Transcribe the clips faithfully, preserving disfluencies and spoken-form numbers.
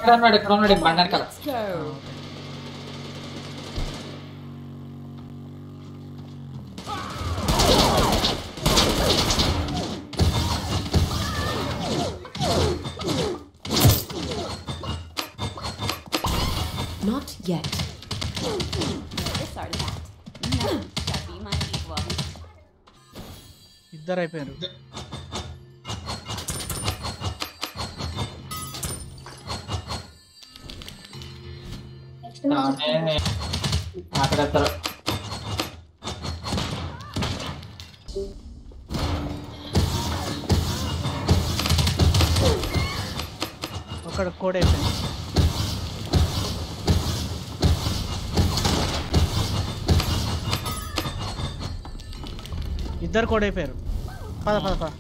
ఉన్నాడు ఇక్కడ ఉన్నాడు బండర్ కదా. Not yet. ఇద్దరు అయిపోయారు. అక్కడ ఒకడు కోడ్ అయిపోయింది. ఇద్దరు కోడ్ అయిపోయారు. పద పద పద.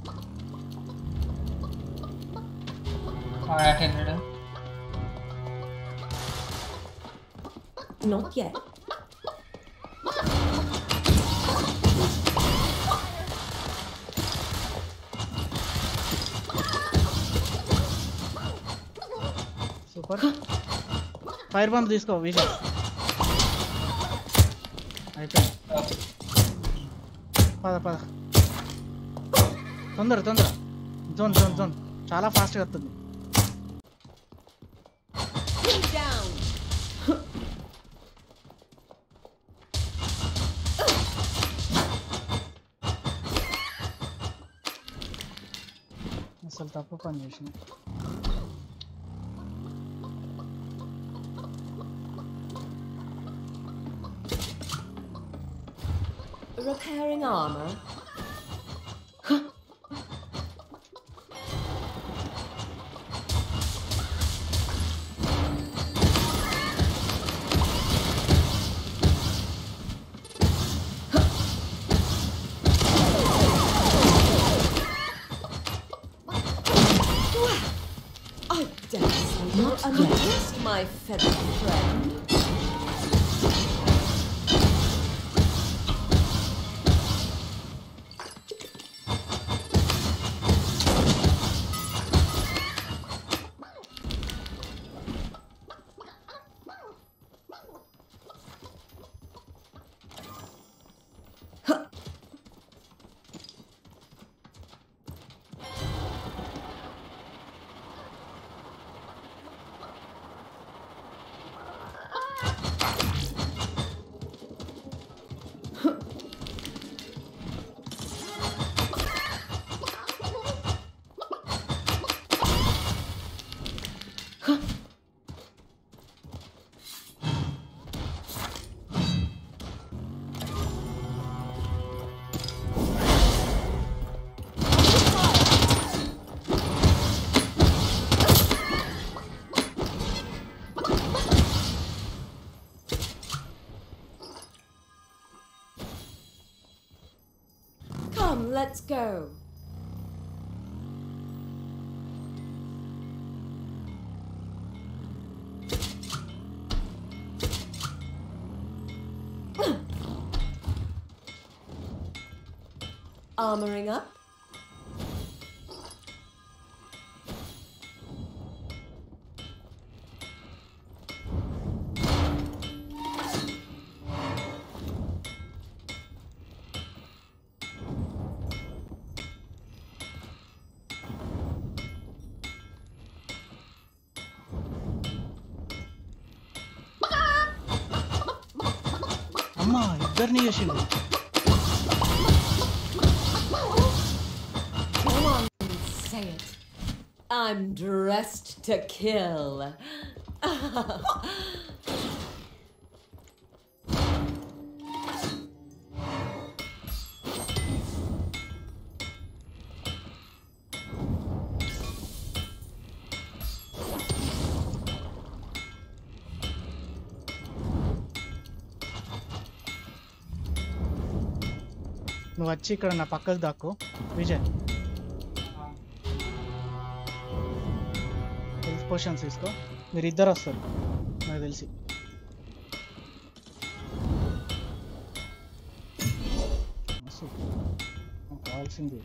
Not yet. Super. Fire bump తీసుకో విజయ్. అయిపోయింది. పద పద తొందర తొందర. జోన్ జోన్ జోన్ చాలా ఫాస్ట్గా వస్తుంది. అసలు తప్పు పని చేసిన. Repairing armor. I dare say you're unimpressed, my feathered friend. Come, let's go. Armoring up. అమ్మా ఇద్దరిని చేసిండు. Go on and say it. I'm dressed to kill. నువ్వు వచ్చి ఇక్కడ నా పక్కకు దాక్కో విజయ్. హెల్త్ పోషన్స్ తీసుకో. మీరు ఇద్దరు వస్తారు నాకు తెలిసి. కావాల్సింది